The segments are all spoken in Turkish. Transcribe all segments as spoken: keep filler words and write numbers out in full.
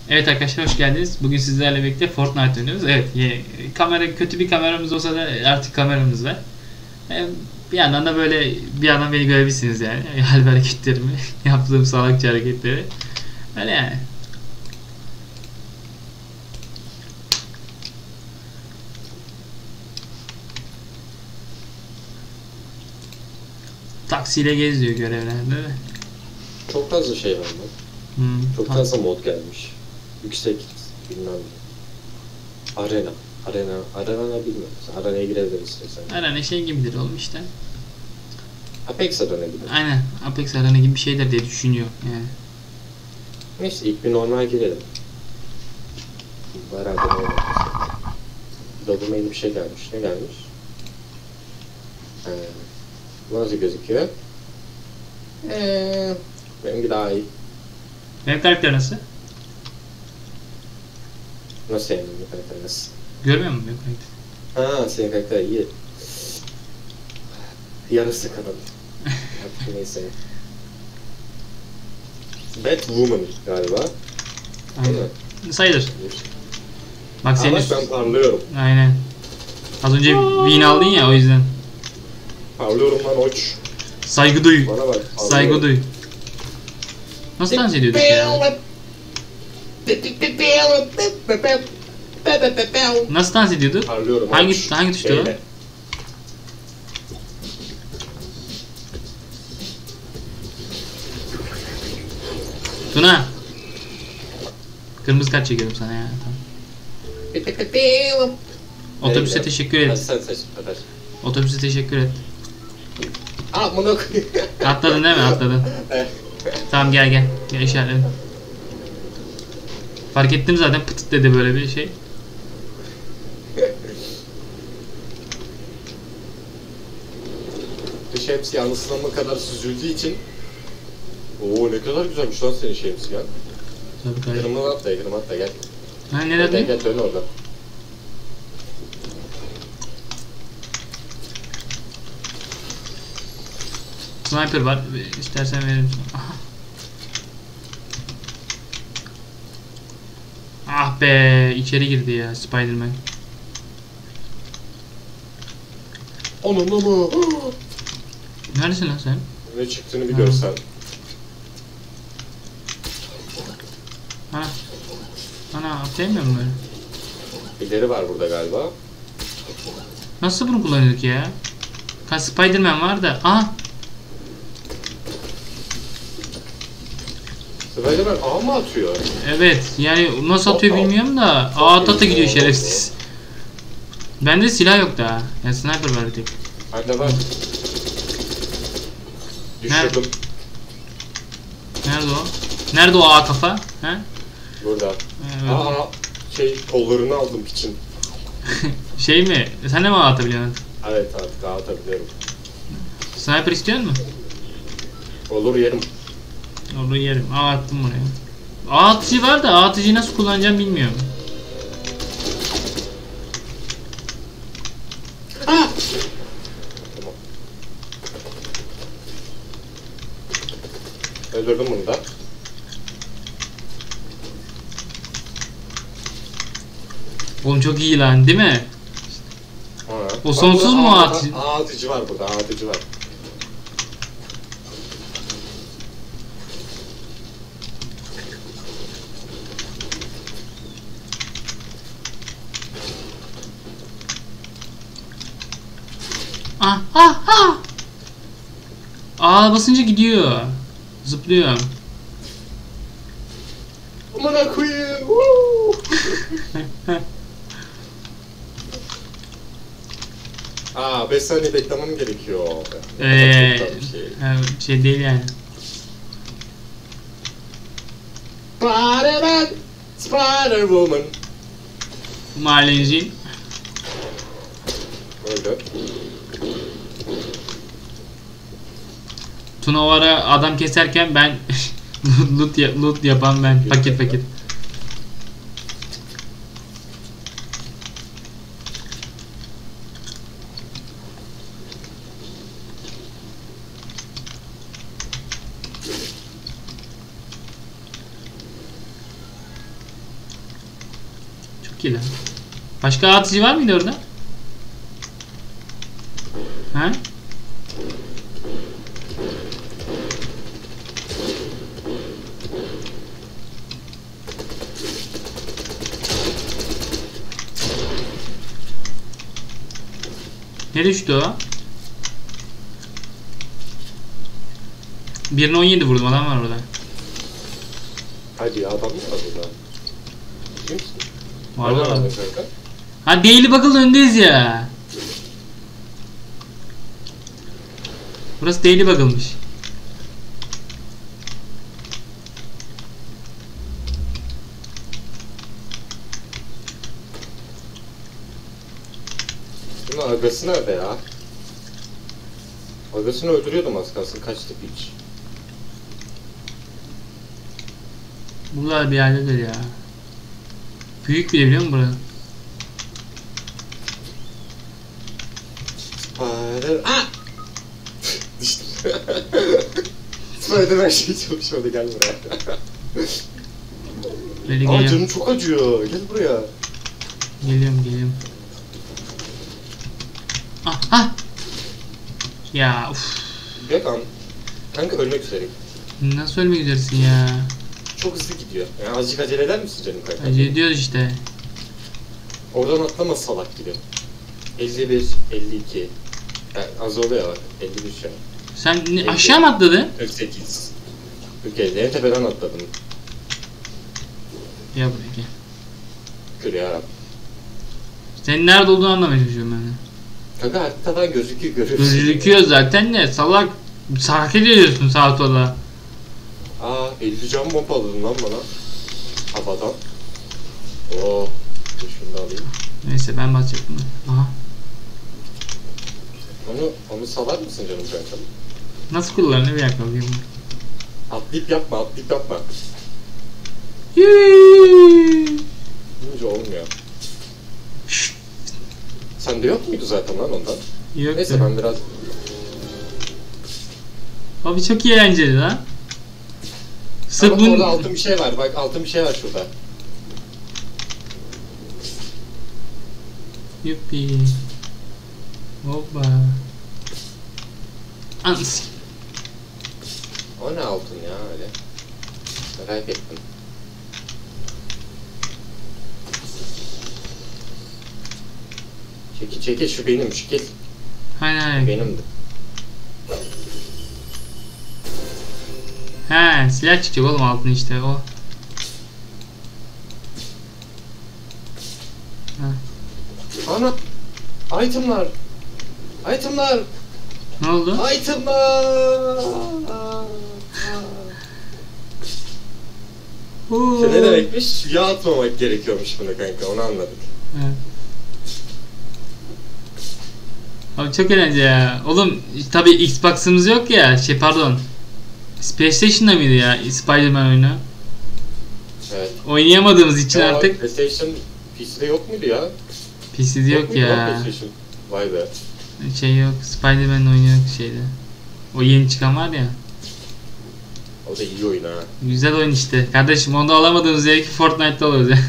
Evet arkadaşlar, hoş geldiniz. Bugün sizlerle birlikte Fortnite oynuyoruz. Evet, kamera kötü bir kameramız olsa da artık kameramız var. Bir yandan da böyle bir yandan beni görebilirsiniz yani. Hal ve hareketlerimi, yaptığım salakça hareketleri. Öyle yani. Taksiyle geziyor görevlerde de. Çok fazla şey var mı? Hmm, Çok fazla mod gelmiş. Yüksek bilmem ne. Arena. Arena. Arena bilmiyorum. Arena'ya girebiliriz istersen. Arena şey gibidir oğlum işte. Apex Arena gibi. Aynen. Apex Arena gibi bir şeydir diye düşünüyor yani. Neyse ilk bir normal girelim. Bayağı da normal. Dobumain bir şey gelmiş. Ne gelmiş? Ee, bu nasıl gözüküyor? Eee... Benimki daha iyi. Benim karakter nasıl? Nasıl yani benim karakter nasıl? Görmüyor musun benim karakter? Ha, senin karakter iyi. Yarısı kadar. Artık neyse. Batwoman galiba. Değil mi? Sayılır. Bak senin Ama üst... ben parlıyorum. Aynen. Az önce win aldın ya, o yüzden. Parlıyorum lan oç. Saygı duy. Bana bak. Saygı duy. Nasıl dans ediyorduk ya? Nasıl dans ediyorduk? Parlıyorum Hangi oç. hangi tuşta o? Beyle. Tuna. Kırmızı kart çekiyorum sana ya. Tamam. Otobüse Beyle. teşekkür Hadi et. sen seç. Hadi. Otobüse teşekkür et. Aa bunu koyayım. Atladın değil mi? Atladın. Tamam, gel gel. Gel işaretledim. Fark ettim zaten, pıtıt dedi böyle bir şey. Dış hepsi anısınama kadar süzüldüğü için. Oo ne kadar güzelmiş lan senin şeyimiz ya. Tabii tabii. Yanıma at da yanıma at da gel. Ha, ne Gel dedin? gel dön orada. Sniper var. İstersen veririm sana. Aha. Ah be, içeri girdi ya Spiderman. Onun mu? Neredesin lan sen? Ne çıktığını bir Ha. görsen. Ana. Ana, atlayamıyor mu böyle? Birileri var burada galiba. Nasıl bunu kullanıyorduk ya? Ha, Spiderman var da. Aha. Spiderman ağ mı atıyor? Evet, yani nasıl atıyor bilmiyorum da A ata gidiyor şerefsiz. Bende silah yok daha. Yani sniper var bir tek. Bende var. Düşürdüm. Nerede o? Nerede o A kafa? He? Burada. Evet. Aa şey kollarını aldım piçin. Şey mi? Sen de mi A atabiliyorsun? Evet artık ağ atabiliyorum. Sniper istiyor musun? Olur yerim. Onu yerim. A attım buraya. A atıcı var da A atıcıyı nasıl kullanacağım bilmiyorum. Ah! Tamam. Öldürdüm bunu da. Oğlum çok iyi lan, değil mi? Ha. O sonsuz Bak, mu burada ağ ağ- atıcı? Ağ atıcı var burada, ağ atıcı var. Ah ah ah. A basınca gidiyor. Zıplıyor. Amına koyayım. Woo! Aa beş saniye beklemem gerekiyor. Eee Çok tatlı bir şey. şey. şey değil yani. Spider-Man, Spider-Woman. Mahallenci. Öldü. Tunavara adam keserken ben loot, ya- loot yapan ben. Paket paket. Çok iyi lan. Başka atıcı var mıydı orada? Ha? Ne düştü o? Birine on yedi vurdum, adam var orada. Hadi ya, adam mı var burada? Kimsin? Var Nereden var. aldın kanka? Ha Daily Buckle'ın önündeyiz ya. Burası Daily Buckle'mış. Bunun agası nerede ya? Agasını öldürüyordum az kalsın, kaçtı piç. Bunlar bir yerdedir ya. Büyük bile, biliyor musun buranın? Spider... Ah! Düştüm. Spiderman şey çalışmadı, gel buraya. Böyle Aa, geliyorum. canım çok acıyor, gel buraya. Geliyorum geliyorum. Ah ah. Ya uf. Gel kan. Kanka ölmek üzereyim. Nasıl ölmek üzeresin ya? Çok hızlı gidiyor. Yani azıcık acele eder misin canım kanka? Acele ediyoruz işte. Oradan atlama salak gibi. elli bir, elli iki. Yani az oluyor bak. elli bir şu an. Sen ne, aşağı mı atladın? kırk sekiz. kırk elli. En tepeden atladım. Ya buraya gel. Kır yarabbim. Senin nerede olduğunu anlamaya çalışıyorum ben de. Kanka haritadan gözüküyor, görüyorsun. Gözüküyor zaten de salak. Hareket ediyorsun sağa sola. Aa, elli can bomba aldın lan bana. Havadan. Oo. Dur şunu da alayım. Neyse ben bakacaktım. Aha. Onu, onu salar mısın canım kanka? Nasıl kullanılır bir dakika bakayım. Atlayıp yapma, atlayıp yapma. Yüüüüü. Deyince olmuyor. Sende yok muydu zaten lan ondan? Yok. Neyse ben biraz... Abi çok iyi eğlenceli lan. Sırf Bak bunun... orada altın bir şey var, bak altın bir şey var şurada. Yuppi. Hoppa. Ans. O ne altın ya öyle? Merak ettim. Çekil çekil, şu benim, şu gel. Hayır hayır. Benimdi. He, silah çıkacak oğlum altın işte o. Ana! Itemlar! Itemlar! Ne oldu? Itemlar! Oo. İşte ne demekmiş? Yağ atmamak gerekiyormuş bunu kanka, onu anladık. Evet. Abi çok eğlenceli ya. Oğlum tabi Xbox'ımız yok ya. Şey pardon. PlayStation'da mıydı ya Spider-Man oyunu? Evet. Oynayamadığımız için Ya, artık. PlayStation P C'de yok muydu ya? P C'de yok, muydu lan ya. PlayStation? Vay be. Şey yok. Spider-Man oyunu yok şeyde. O yeni çıkan var ya. O da iyi oyun ha. Güzel oyun işte. Kardeşim onu da alamadığımız yere ki Fortnite'da alıyoruz ya.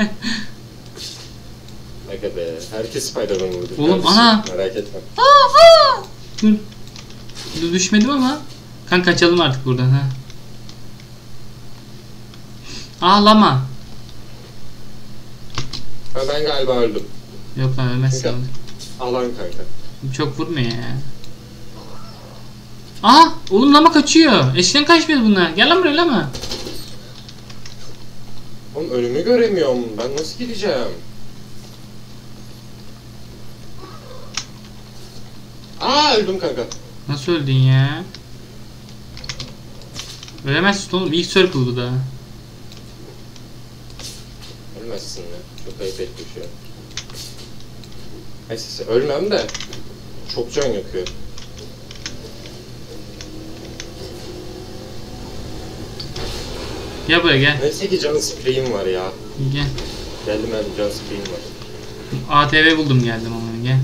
Aga be. Herkes Spider-Man vurdu. Oğlum, kardeşim. ana! Merak etme. Dur. Dur düşmedim ama. Kan kaçalım artık buradan ha. Ağlama. Ha, ben galiba öldüm. Yok lan ölmezsin. Kanka. Alan kanka. Çok vurmuyor ya. Aa! Oğlum lama kaçıyor. Eskiden kaçmıyordu bunlar. Gel lan buraya lama. Oğlum önümü göremiyorum. Ben nasıl gideceğim? Aa, öldüm kanka. Nasıl öldün ya? Ölemezsin oğlum. İlk circle bu da. Ölmezsin ya. Çok ayıp etmiş ya. Neyse ölmem de. Çok can yakıyor. Gel buraya gel. Neyse ki can spreyim var ya. Gel. Geldim ben, can spreyim var. A T V buldum geldim ama gel.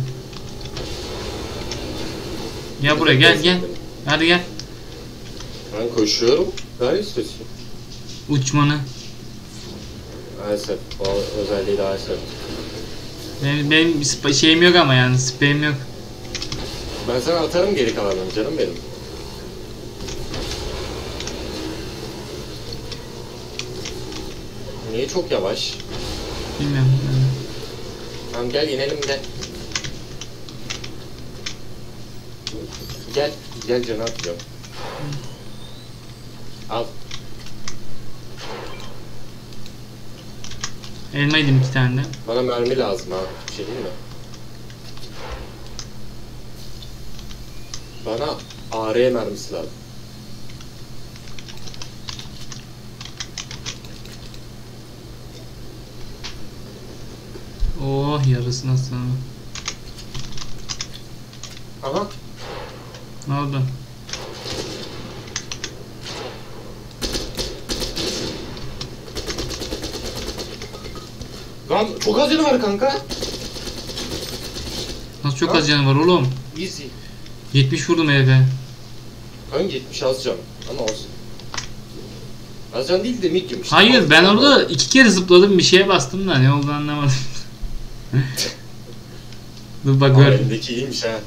Gel buraya gel gel. Hadi gel. Ben koşuyorum. Daha istiyorsun. Uçmanı. Maalesef. O özelliği daha sevdim. Benim, benim sp- şeyim yok ama yani spreyim yok. Ben sana atarım geri kalanını canım benim. Niye çok yavaş? Bilmiyorum. Yani. Tamam gel inelim gel. Gel. Gel canı atacağım. Al. Elma yedim iki tane de. Bana mermi lazım ha. Bir şey değil mi? Bana A R mermisi lazım. Oh yarısı nasıl? Aha. Ne oldu? Lan çok az canı var kanka. Nasıl çok Ha? az canı var oğlum? Easy. yetmiş vurdum herife. Hangi yetmiş az can ama olsun. Az can değil de medium işte. Hayır Az ben can orada var. iki kere zıpladım bir şeye bastım da ne oldu anlamadım. Dur bak Ama gör. elindeki iyiymiş ha.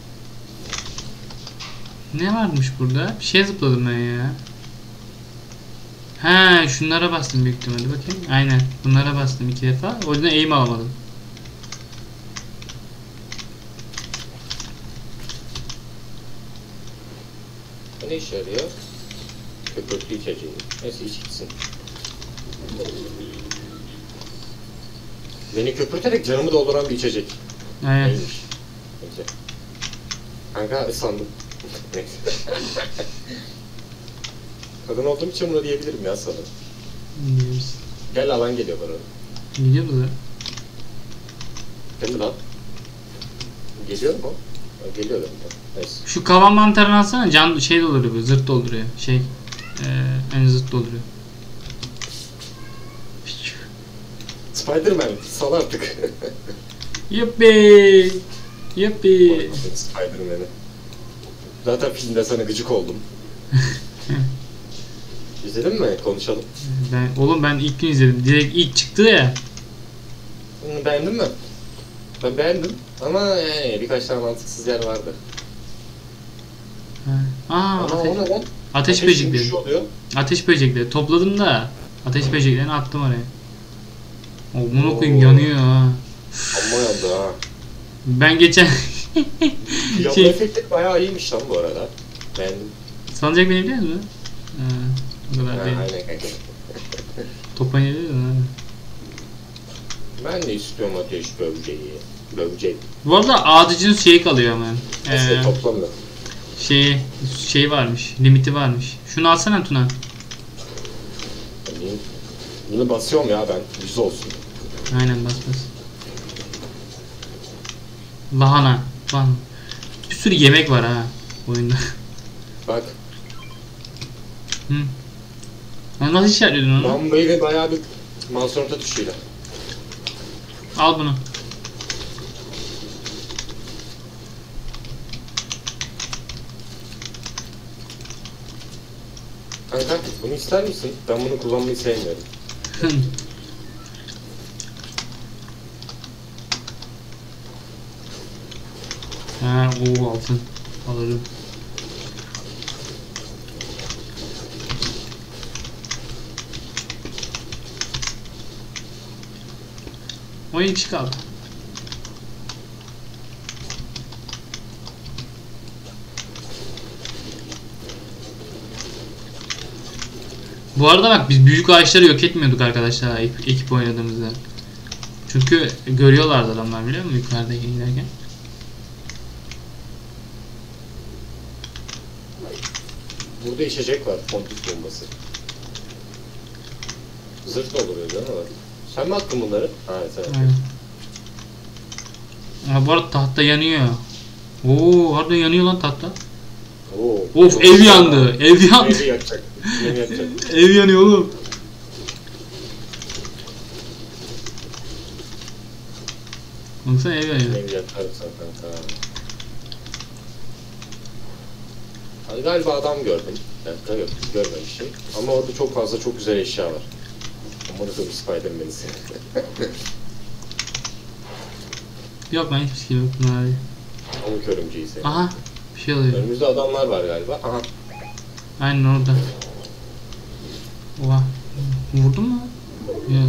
Ne varmış burada? Bir şeye zıpladım ben ya. He şunlara bastım büyük ihtimalle bakayım. Aynen bunlara bastım iki defa. O yüzden eğim alamadım. Bu ne işe yarıyor? Köpürtü içeceği. Neyse iç gitsin. Beni köpürterek canımı dolduran bir içecek. Evet. Neymiş? Neyse. Kanka ıslandım. Neyse. Kadın olduğum için bunu diyebilirim ya sana. Gidiyoruz. Gel alan geliyor bana. Gidiyoruz ya. Değil mi lan? Geliyor mu? Ha, geliyor da. Neyse. Şu kavan mantarını alsana can şey dolduruyor böyle zırt dolduruyor. Şey eee en zırt dolduruyor. Spiderman sal artık. Yuppi. Yuppi. Spiderman'i. Zaten filmde sana gıcık oldum. İzledin mi? Konuşalım. Ben, oğlum ben ilk gün izledim. Direkt ilk çıktı ya. Hı, beğendin mi? Ben beğendim ama yani birkaç tane mantıksız yer vardı. Aa, Ama ateş, o neden? ateş böcekleri. Şey oluyor. Ateş böcekleri. Topladım da ateş böceklerini attım oraya. O bunu Oo. koyayım yanıyor ha. Amma yandı ha. Ben geçen Yanma şey, efekti bayağı iyiymiş lan bu arada. Beğendim. sanacak beni biliyor musun? Ha, o kadar Ha, değil. aynen kanka. Topa geliyor da. Ben de istiyorum ateş böceği. Böcek. Bu arada ağacın şeyi kalıyor hemen. Neyse Ee, toplamda. şey şey varmış, limiti varmış. Şunu alsana Tuna. Yani bunu basıyorum ya ben. Yüz olsun. Aynen bas bas. Lahana. Lahana. Bir sürü yemek var ha oyunda. Bak. Hı. Lan nasıl işaretliyordun onu? Ben böyle bayağı bir Mansorum'da tuşuyla. Al bunu. Kanka bunu ister misin? Ben bunu kullanmayı sevmiyorum. Ha, o altın. Alırım. O iki kaldı. Bu arada bak biz büyük ağaçları yok etmiyorduk arkadaşlar ekip, ekip oynadığımızda. Çünkü görüyorlardı adamlar biliyor musun yukarıda giderken. Burada içecek var. Pontik bombası. Zırt oluyor değil mi? Sen mi attın bunları? Ha sen. Aynen. Ama bu arada tahta yanıyor. Oo, harbiden yanıyor lan tahta. Oo, Of ev yandı. Ev yandı. Evi yakacak. Evi yakacak. Ev yanıyor oğlum. Baksana ev yanıyor. Evi yakarsan kanka. Hadi galiba adam gördüm. Yani tabii görmemişim. Ama orada çok fazla çok güzel eşya var. Amına koyayım Spider-Man'i seni. Yok ben hiçbir şey yok abi. Amık örümceği seni. Aha bir şey oluyor. Önümüzde adamlar var galiba. Aha. Aynen orada. Oha. Vurdun mu? Yok.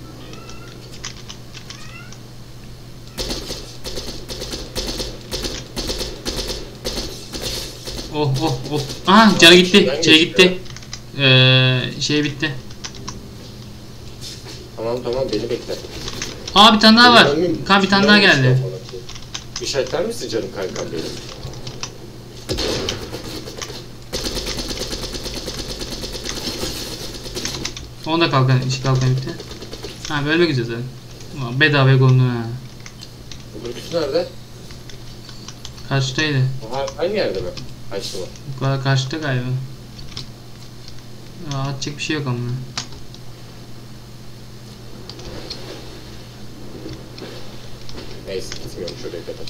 Oh oh oh. Aha canı gitti. Şey gitti. Ee, şey bitti. Tamam tamam beni bekle. Aa bir tane daha var. Benim Kan bir tane daha geldi. İşaretler misin canım kankam benim? Onda kalkan, işi kalkan bitti. Ha bölmek üzere zaten. Ulan bedavaya kondu ha. Bu örgüsü nerede? Karşıdaydı. Aha, aynı yerde mi? Açtı mı? Bu kadar karşıda galiba. Aa, atacak bir şey yok ama. Neyse gitmiyorum şuraya kadar.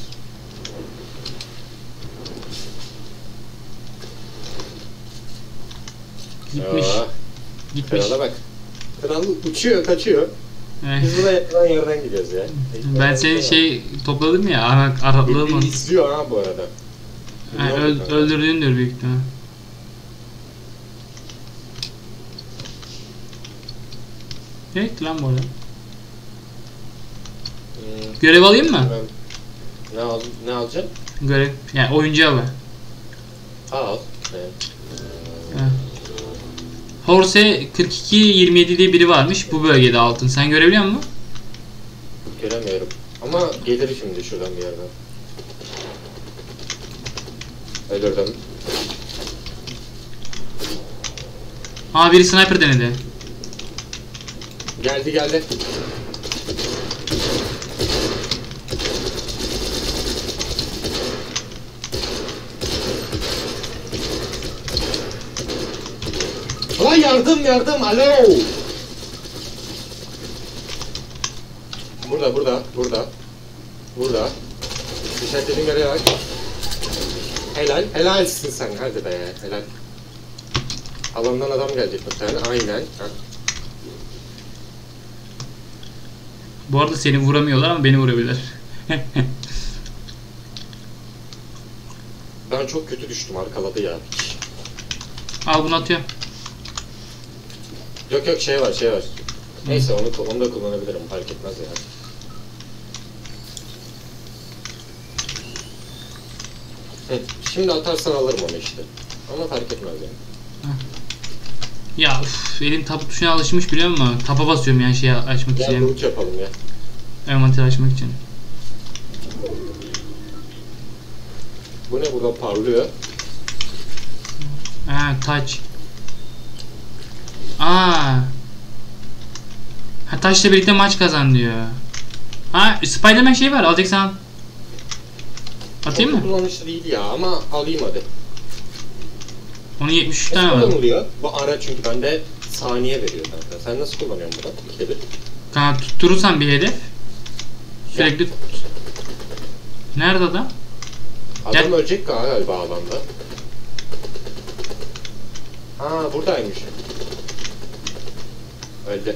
Gitmiş. Aa, Gitmiş. krala bak. Kral uçuyor, kaçıyor. Eh, Biz burada yakından yerden gidiyoruz ya. ben senin şey topladım ya, arak araklığım Beni onu. izliyor ha bu arada. Ha, öl, öldürdüğün diyor büyük ihtimal. Ne gitti lan bu arada? Hmm, Görev alayım mı? ben- Ne al ne alacaksın? Görev. Yani oyuncu avı. Al. Evet. Ha. Horse kırk iki yirmi yedi diye biri varmış bu bölgede altın. Sen görebiliyor musun? Göremiyorum. Ama gelir şimdi şuradan bir yerden. Öldürdüm. Aa biri sniper denedi. Geldi geldi. Lan yardım yardım alo. Burada burada burada. Burada. İşaretlediğin yere bak. Helal. Helalsin sen hadi be helal. Alandan adam gelecek muhtemelen. Aynen. Ha. Bu arada seni vuramıyorlar ama beni vurabilirler. Ben çok kötü düştüm arkaladı ya. Al bunu atıyorum. Yok yok şey var şey var. Neyse onu onu da kullanabilirim fark etmez ya. Hı, şimdi atarsan alırım onu işte. Ama fark etmez yani. Ya uf, elim tap tuşuna alışmış biliyor musun? Tapa basıyorum yani şeyi açmak Gel için. loot yapalım ya. Envanter açmak için. Bu ne burada parlıyor? Ha touch. Aa. Ha taşla birlikte maç kazan diyor. Ha Spider-Man şey var alacaksan. Atayım Çok mı? kullanışlı değil ya ama alayım hadi. Onun yetmiş üç tane Nasıl var. kullanılıyor? Bu araç çünkü bende saniye veriyor kanka. Sen nasıl kullanıyorsun bunu? İkide bir. Kanka tutturursan bir hedef. Sürekli tut. Nerede adam? Adam Gel. ölecek galiba alanda. Ha buradaymış. Öldü.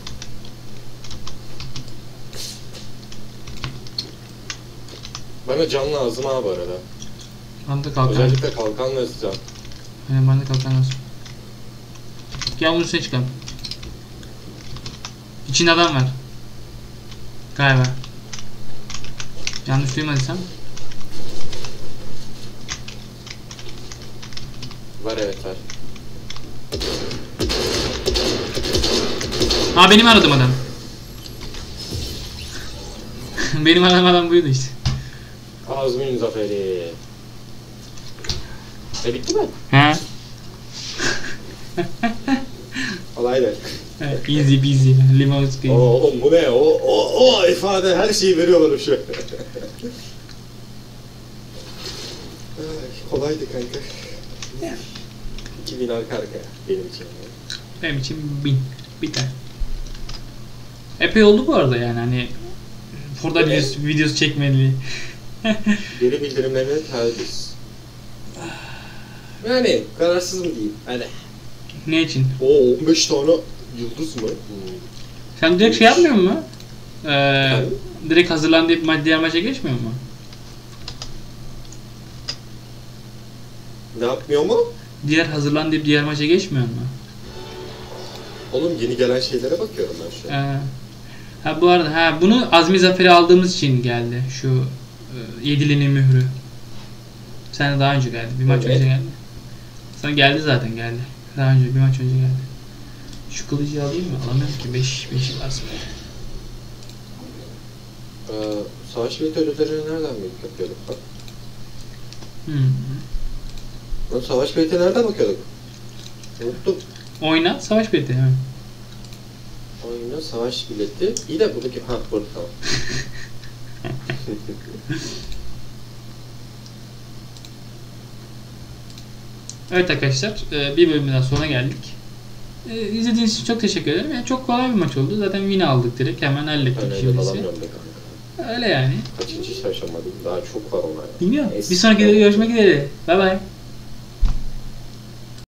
Bana can lazım ha bu arada. Bana kalkan. Özellikle kalkan ve can. Aynen bana kalkan lazım. Gel bunun üstüne çıkalım. İçinde adam var. Galiba. Yanlış duymadıysam. Var evet var. Ha benim aradım adam. Benim aradığım adam buydu işte. Azmin zaferi. E bitti mi? He. Kolaydı. Easy peasy. Limon Oo sıkayım. oğlum bu ne? O, o, o ifade her şeyi veriyor bana şu. Ay, kolaydı kanka. iki bin arka arkaya benim için. Benim için bin. Biter. Epey oldu bu arada yani hani. Burada Evet. videosu, videosu çekmeli. Geri bildirimlerini tercihs. Yani kararsız mı diyeyim? Hadi. Ne için? O on beş tane yıldız mı? Hmm. Sen direkt şey yapmıyor musun? Ee, Efendim? direkt hazırlan deyip ma- diğer maça geçmiyor mu? Ne yapmıyor mu? Diğer hazırlan deyip diğer maça geçmiyor mu? Oğlum yeni gelen şeylere bakıyorum ben şu an. Ee, ha bu arada ha bunu Azmi Zafer'i aldığımız için geldi şu e, Yedilinin mührü. Sen daha önce geldi. Bir maç Evet. önce geldi. Sana geldi zaten geldi. Daha önce bir maç önce geldi. Şu kılıcı alayım mı? Alamıyorum ki beş beş varsa. Ee, savaş bileti ödüllerini nereden bilip yapıyorduk bak. Hmm. Lan savaş bileti nereden bakıyorduk? Unuttum. Oyna savaş bileti hemen. Oyuna savaş bileti. İyi de buradaki... Ha burada tamam. Evet arkadaşlar e, bir bölümden sonra geldik. E, İzlediğiniz için çok teşekkür ederim. Yani çok kolay bir maç oldu. Zaten win aldık direkt. Hemen hallettik Öyle şimdisi. alamıyorum be kanka. Öyle yani. Kaçıncı şaşamadım. Daha çok var onlar ya. Bilmiyorum. Neyse. Bir sonraki videoda görüşmek üzere. Bay bay.